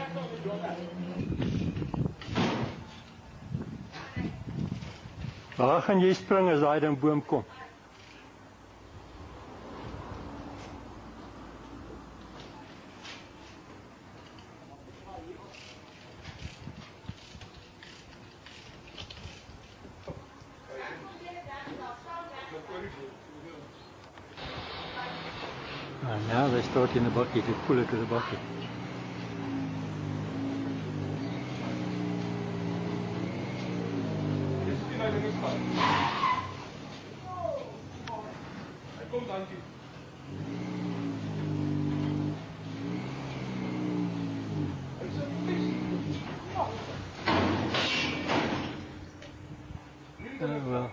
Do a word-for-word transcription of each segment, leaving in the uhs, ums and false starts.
Waar gaan jy spring as daai ding boom kom? And now they start in the bucket, you pull it to the bucket. Oh well.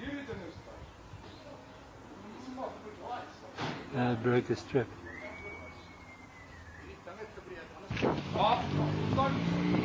Uh, it broke the strip.